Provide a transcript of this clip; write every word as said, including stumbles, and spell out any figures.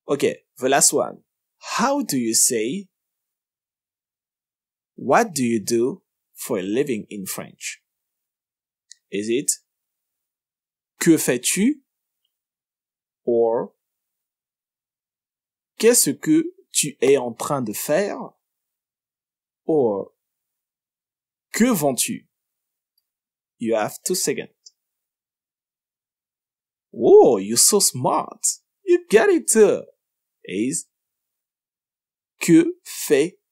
Okay, the last one. How do you say what do you do for a living in French? Is it que fais-tu? Or qu'est-ce que tu es en train de faire? Or que vends-tu? You have two seconds. Whoa, you're so smart. You get it too. Is que fais